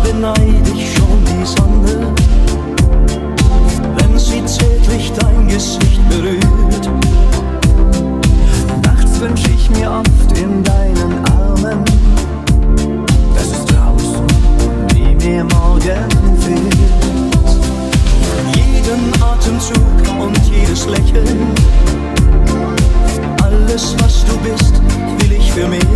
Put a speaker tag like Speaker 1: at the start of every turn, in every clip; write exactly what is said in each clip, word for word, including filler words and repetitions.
Speaker 1: beneid ich schon die Sonne, wenn sie zärtlich dein Gesicht berührt.
Speaker 2: Nachts wünsch ich mir oft in deinen Armen, dass es draußen nie mehr morgen wird.
Speaker 1: Jeden Atemzug und jedes Lächeln, alles was du bist, will ich für mich.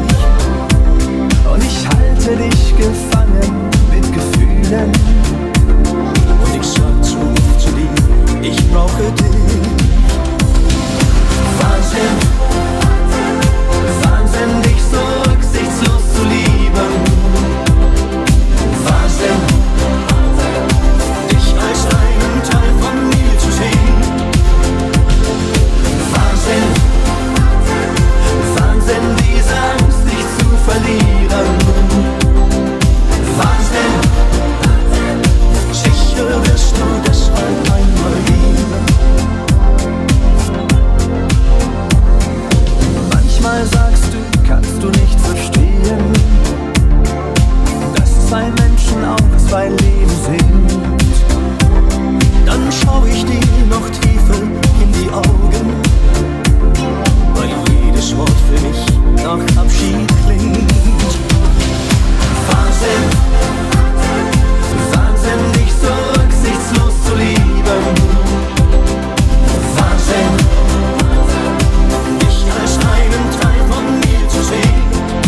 Speaker 2: Und ich halte dich gefangen mit Gefühlen.
Speaker 1: Und ich sag zu oft zu dir, ich brauche dich.
Speaker 2: Wahnsinn, Wahnsinn, dich so rücksichtslos zu lieben. Wahnsinn,
Speaker 1: dich als einen Teil von mir zu sehen.
Speaker 2: Wahnsinn, Wahnsinn, diese Angst, dich zu verlieren. Wahnsinn,
Speaker 1: sicher wirst du deshalb einmal gehen.
Speaker 2: Manchmal sagst du, kannst du nicht verstehen, dass zwei Menschen auch zwei Leben sind.
Speaker 1: Dann schau ich dir noch tiefer in die Augen, weil jedes Wort für mich nach Abschied klingt.
Speaker 2: Wahnsinn, Wahnsinn, dich so rücksichtslos zu lieben. Wahnsinn,
Speaker 1: dich als einen Teil von mir zu sehen.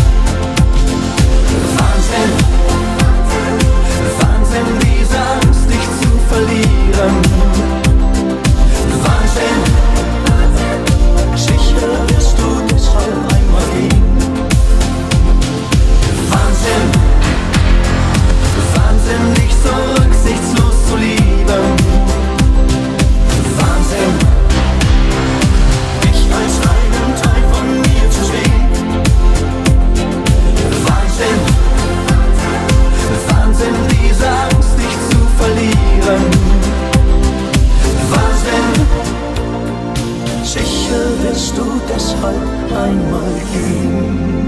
Speaker 2: Wahnsinn, Wahnsinn, diese Angst, dich zu verlieren. Wahnsinn,
Speaker 1: sicher wirst du deshalb einmal gehen.
Speaker 2: Wahnsinn, Wahnsinn, dich so rücksichtslos zu lieben. Wahnsinn,
Speaker 1: Dich als einen Teil von mir zu sehen.
Speaker 2: Wahnsinn, Wahnsinn, diese Angst, dich zu verlieren. Wahnsinn,
Speaker 1: Sicher wirst du deshalb einmal gehen.